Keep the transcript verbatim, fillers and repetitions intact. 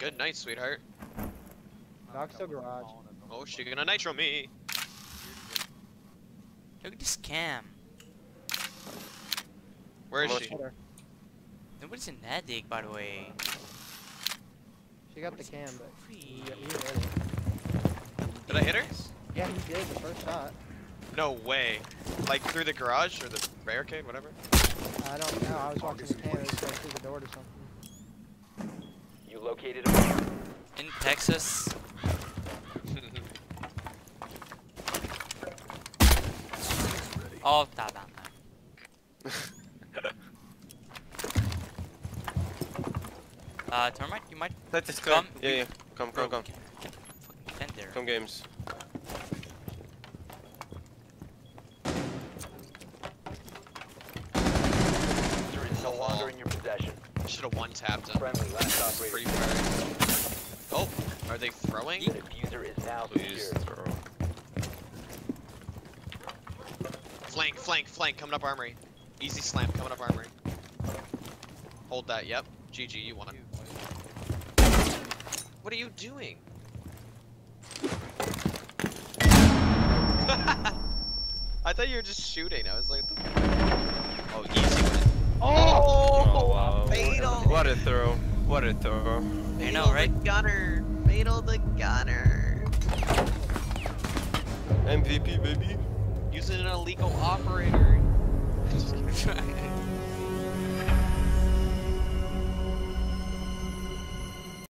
Good night, sweetheart. Knock still garage. Oh, she gonna nitro me. Look at this cam. Where is Almost. she? Hit her. Nobody's in that dig, by the way. She got the cam, but Free. he, he hit it. Did I hit her? Yeah, he did the first shot. No way. Like through the garage or the barricade, whatever. I don't know. I was watching the cam. It was like through the door to something. You located a bomb. In Texas. Oh, da da da. Uh, Termite, you might Let us come. come. Yeah, yeah. Come, come, come. Fucking defend there. Come games. Diffuser is no longer in your possession. Should have one tapped him. Friendly last operator. Free fire. Oh, are they throwing? The diffuser is now Please secure. throw. Flank, flank, flank, coming up armory. Easy slam, coming up armory. Hold that, yep. G G, you won. What are you doing? I thought you were just shooting. I was like, what the oh, easy win. Oh, Oh, wow. fatal. What a throw. What a throw. I know, right? The gunner. Fatal the gunner. M V P, baby. Using an illegal operator. Just kidding.